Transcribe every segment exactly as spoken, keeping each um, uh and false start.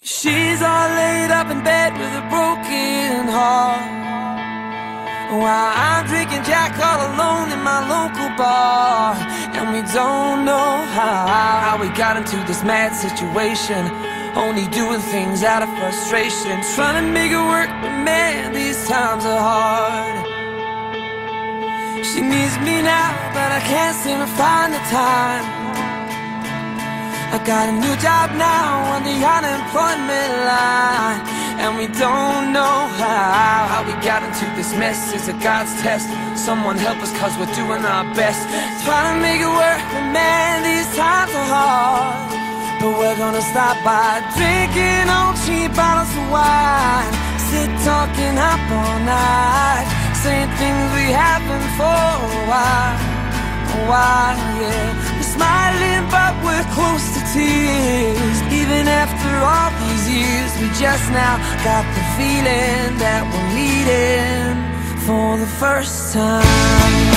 She's all laid up in bed with a broken heart, while I'm drinking Jack all alone in my local bar. And we don't know how, how we got into this mad situation, only doing things out of frustration, trying to make it work, but man, these times are hard. She needs me now, but I can't seem to find the time. I got a new job now on the unemployment line, and we don't know how, how we got into this mess. It's a God's test. Someone help us, cause we're doing our best, trying to make it work, but man, these times are hard. But we're gonna stop by drinking on cheap bottles of wine, sit talking up all night, saying things we haven't for a while, a while, yeah. We're smiling but we're close to tears, even after all these years. We just now got the feeling that we're meeting for the first time.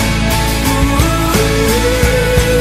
Ooh.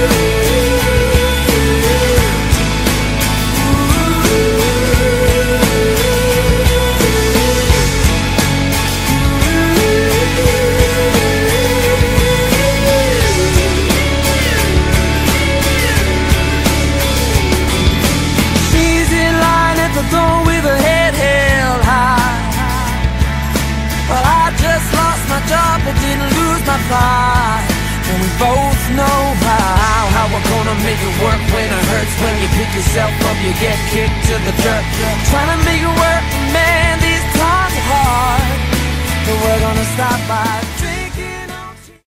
With her head held high, well, I just lost my job but didn't lose my pride. And we both know how, how we're gonna make it work when it hurts. When you pick yourself up, you get kicked to the dirt, trying to make it work, man, these times are hard. But we're gonna stop by